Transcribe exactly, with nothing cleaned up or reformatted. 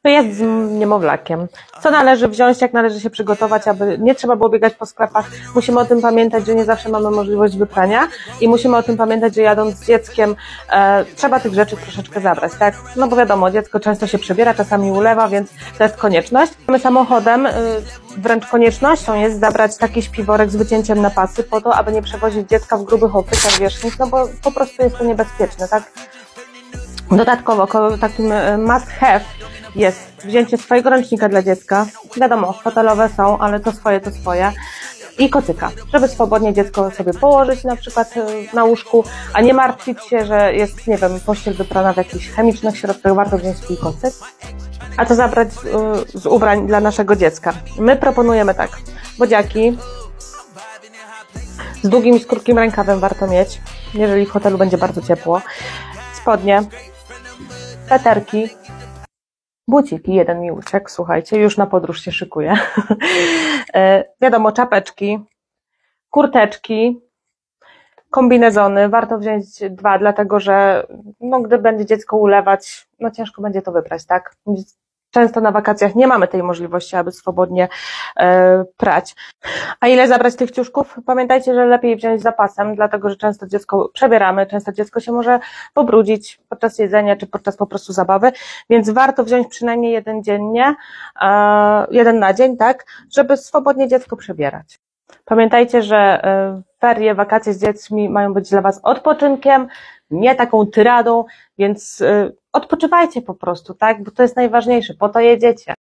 To jest z niemowlakiem. Co należy wziąć, jak należy się przygotować, aby nie trzeba było biegać po sklepach. Musimy o tym pamiętać, że nie zawsze mamy możliwość wyprania i musimy o tym pamiętać, że jadąc z dzieckiem e, trzeba tych rzeczy troszeczkę zabrać, tak? No bo wiadomo, dziecko często się przebiera, czasami ulewa, więc to jest konieczność. My samochodem, y, wręcz koniecznością jest zabrać taki śpiworek z wycięciem na pasy po to, aby nie przewozić dziecka w grubych obcykach wierzchnich, no bo po prostu jest to niebezpieczne, tak? Dodatkowo takim must have jest wzięcie swojego ręcznika dla dziecka. Wiadomo, fotelowe są, ale to swoje, to swoje. I kocyka, żeby swobodnie dziecko sobie położyć na przykład na łóżku, a nie martwić się, że jest, nie wiem, pościel wyprana w jakichś chemicznych środkach, warto wziąć swój kocyk. A co zabrać z ubrań dla naszego dziecka? My proponujemy tak, bodziaki z długim i z krótkim rękawem warto mieć, jeżeli w hotelu będzie bardzo ciepło, spodnie, peterki, buciki, jeden mi uciekł, słuchajcie, już na podróż się szykuję. Wiadomo, czapeczki, kurteczki, kombinezony, warto wziąć dwa, dlatego że no, gdy będzie dziecko ulewać, no ciężko będzie to wyprać, tak? Często na wakacjach nie mamy tej możliwości, aby swobodnie e, prać. A ile zabrać tych ciuszków? Pamiętajcie, że lepiej wziąć z zapasem, dlatego że często dziecko przebieramy, często dziecko się może pobrudzić podczas jedzenia czy podczas po prostu zabawy, więc warto wziąć przynajmniej jeden dziennie, e, jeden na dzień, tak, żeby swobodnie dziecko przebierać. Pamiętajcie, że e, ferie, wakacje z dziećmi mają być dla Was odpoczynkiem, nie taką tyradą, więc y, odpoczywajcie po prostu, tak? Bo to jest najważniejsze, po to jedziecie.